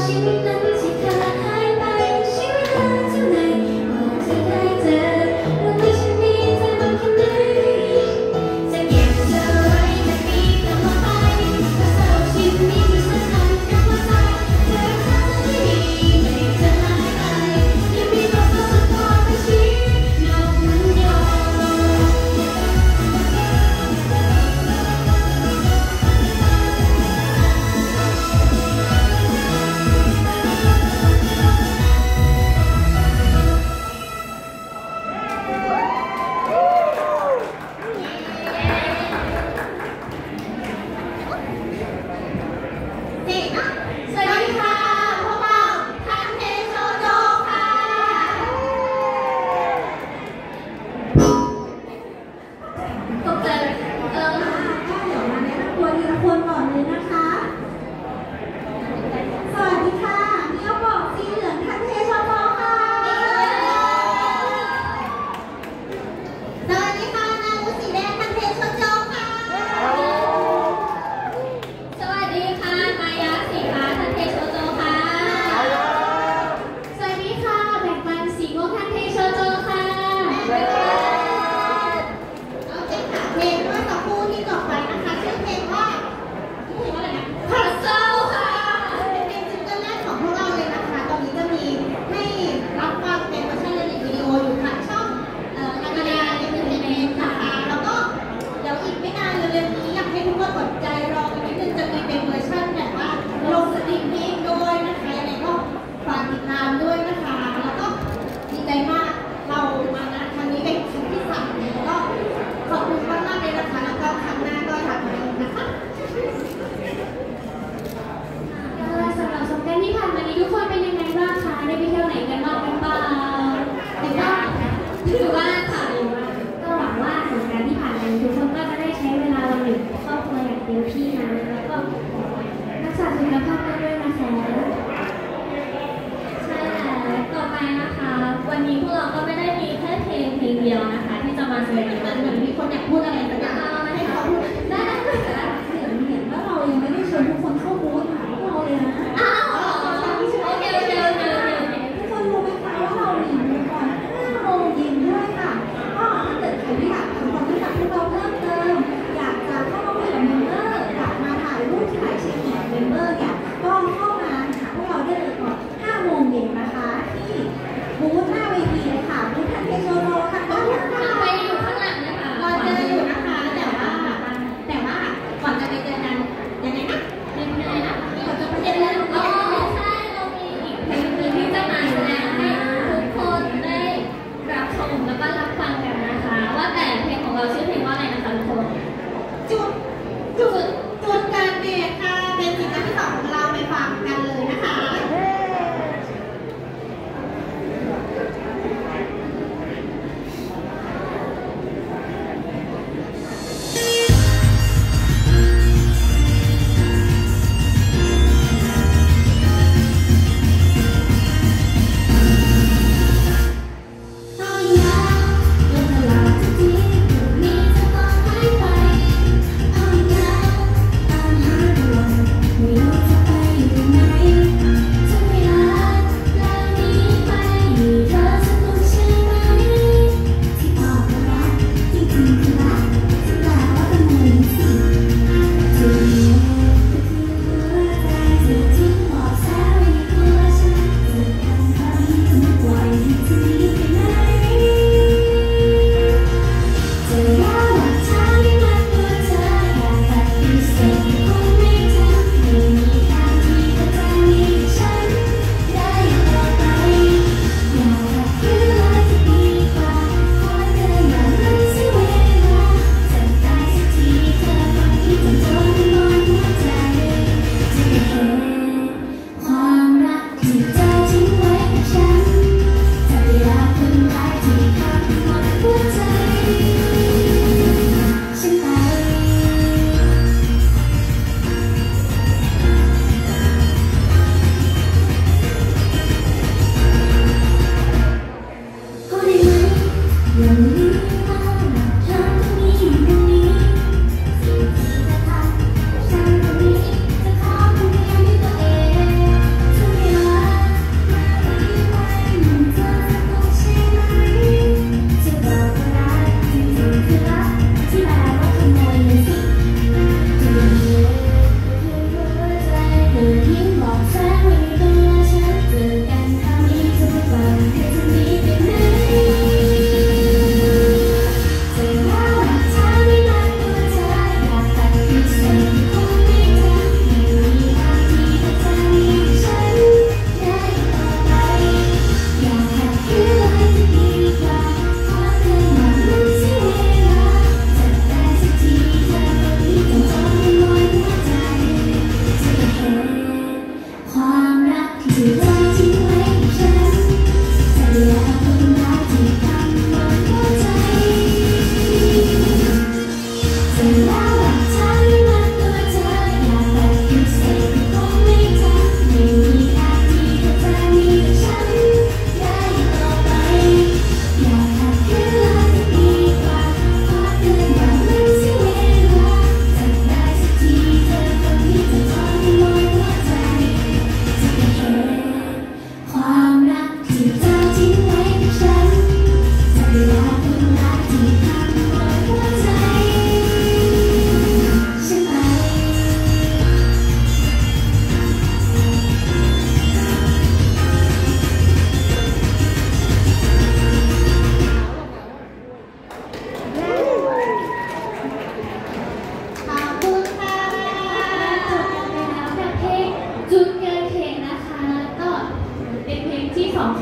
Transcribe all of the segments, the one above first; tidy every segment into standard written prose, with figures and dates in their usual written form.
ชีวิตนั้นที่ขาดหายไปชีวิตเธอเท่าไหร่กว่าจะได้เจอรู้ไหมฉันมีเธอมากแค่ไหนจะเก็บเธอไว้จะมีตลอดไปเพราะสำหรับชีวิตนี้ที่สำคัญกับหัวใจเธอรักษาเธอให้ดีไม่ให้เธอหายไปยังมีความสุขสักพอเป็นชีวิตยอมมันยอม สวัสดีค่ะพวกเราทันเทโชโจค่ะตกใจเลยก็เดี๋ยวมาแนะนำตัวทีละคนก่อนเลยนะคะ สวัสดีค่ะเมียวบอกสีเหลืองทันเทโชโจค่ะสวัสดีค่ะนาวุสีแดงทันเทโชโจค่ะสวัสดีค่ะมายาสีฟ้าทันเทโชโจค่ะสวัสดีค่ะแบ่งปันสีม่วงทันเทโชโจค่ะโอเคค่ะเพลงเมื่อสักครู่ที่จบไปนะคะชื่อเพลงว่าอะไรนะพัซเซิลค่ะเป็นเพลงซิงเกิลแรกของพวกเราเลยนะคะตอนนี้จะมีให้รับฟังเป็นเวอร์ชันลิริกวิดีโออยู่ทางช่องธรรมดาเอ็นเตอร์เทนเมนต์นะคะแล้วก็เดี๋ยวอีกไม่นานเร็วๆนี้อยากให้ทุกคนอดใจรอกันนิดนึงจะมีเป็นเวอร์ชันแบบว่าลงสตรีมมิ่งด้วยนะคะยังไงก็ฝากติดตามด้วยนะคะแล้วก็ดีใจมากเรามานะครั้งนี้เป็นครั้งที่3แล้วก็ขอบคุณมากๆเลยนะคะแล้วก็ครั้งหน้าก็อยากมาอีกนะคะสำหรับสงกรานต์ที่ผ่านมานี้ทุกคนเป็นยังไงบ้างคะได้ไปเที่ยวไหนกันบ้างกันเปล่าถือว่าค่ะก็หวังว่าสงกรานต์ที่ผ่านมาทุกคนก็จะได้ใช้เวลาวันหยุดครอบครัวอย่างเต็มที่นะแล้วก็รักษาสุขภาพด้วยนะคะใช่แล้วต่อไปนะคะวันนี้พวกเราก็ไม่ได้มีแค่เพลงเดียวนะคะที่จะมาแสดงเหมือนมีคนอยากพูดอะไรสักอย่างมาให้เขาพูดได้ไหมคะเห็นว่าเรายังไม่ได้เชิญทุกคนเข้าบูธหาพวกเราเลยนะอ้าวโอเคทุกคนรู้ไหมคะว่าเรามีบูธก่อน5 โมงเย็นด้วยค่ะก็ถ้าเกิดใครที่อยากทำความรู้จักพวกเราเพิ่มเติมอยากจะเข้ามาคุยกับเมมเบอร์อยากมาถ่ายรูปถ่ายเช็คอินเมมเบอร์เนี่ยก็เข้ามาหาพวกเราได้เลยก่อน5 โมงเย็นนะคะที่บูธหน้าเวทีเลยค่ะบูธทันเทโชโจค่ะก็ไปอยู่ข้างหลังนะคะเราเจออยู่นะคะแต่ว่าก่อนจะไปเจอกันยังไงนะก่อนจะไปเจอกันใช่เรามีอีกเพลงนึงที่จะมาแสดงให้ทุกคนได้รับชมแล้วก็รับฟังกันนะคะว่าแต่เพลงของเราชื่อเพลงว่าอะไรนะคะทุกคนจุดการเดทค่ะเป็นซิงเกิลที่ 2ของเราไปฟังกันเลยนะคะ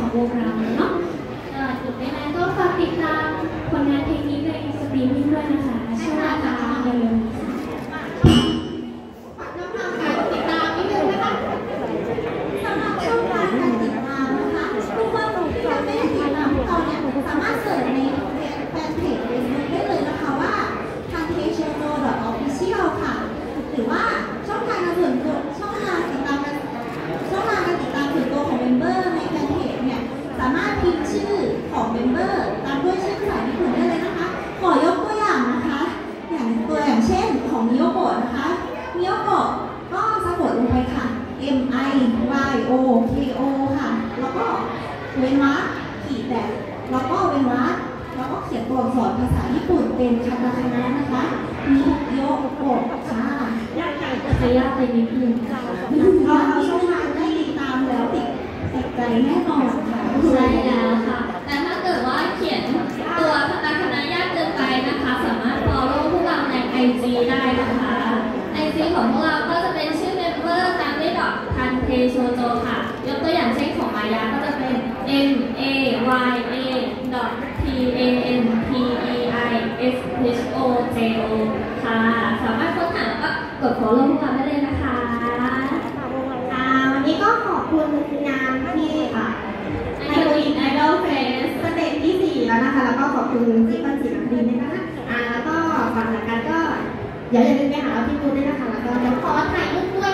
วงเราเนาะถึงไม่นานก็ฝากติดตามผลงานเพลงนี้ในสตรีมมิ่งด้วยนะคะช่วงนะคะเร็วๆฝากช่องทางการติดตามนิดนึงนะคะสำหรับช่องทางการติดตามนะคะทุกคนที่ยังไม่ได้ติดตามพวกเราเนี่ยสามารถเสิร์ชในแฟนเพจเฟซบุ๊กได้เลยนะคะว่าทางOfficial ค่ะหรือว่าช่องทางการติดตามส่วนตัวของเมมเบอร์ในแฟนเพจเนี่ยสามารถพิมพ์ชื่อของเมมเบอร์ตามด้วยชื่อภาษาญี่ปุ่นได้เลยนะคะขอยกตัวอย่างนะคะอย่างเช่นของมิโยโกะนะคะมิโยโกะก็สะกดลงไปค่ะ MIYOKO ค่ะแล้วก็เว้นวรรคขีดแบบแล้วก็เว้นวรรคแล้วก็เขียนตัวอักษรภาษาญี่ปุ่นเป็นคาตาคานะนะคะมิโยโกะค่ะจะยากไปนิดนึงค่ะเราช่องทางได้ติดตามแล้วติดใจแน่นอนค่ะใช่แล้วค่ะแต่ถ้าเกิดว่าเขียนตัวคาตาคานะยากเกินไปนะคะสามารถ follow พวกเราใน IG ได้นะคะ IG ของพวกเราก็จะเป็นชื่อเมมเบอร์ตามด้วยดอกทันเทโชโจค่ะยกตัวอย่างเช่นของมายาก็จะเป็น MAYA.TANPEISHOJO ค่ะสามารถค้นหาแล้วก็กด follow พวกเราได้เลยนะคะวันนี้ก็ขอบคุณงานที่ไอดอลเฟสสเตจที่ 4แล้วนะคะแล้วก็ขอบคุณที่ปันจิตนักดินด้วยนะคะแล้วก็ก่อนจากกันก็อย่าลืมไปหาเราที่บูธด้วยนะคะแล้วก็เดี๋ยวขอถ่ายรูปด้วย